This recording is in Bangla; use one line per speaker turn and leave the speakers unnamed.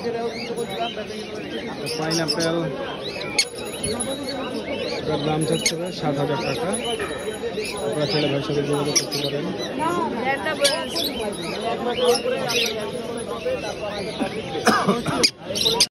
পাইনাপেল দাম চাচ্ছে 7,000 টাকা। আপনারা ছেলে ভাইয়ের সাথে যোগাযোগ করতে পারেন।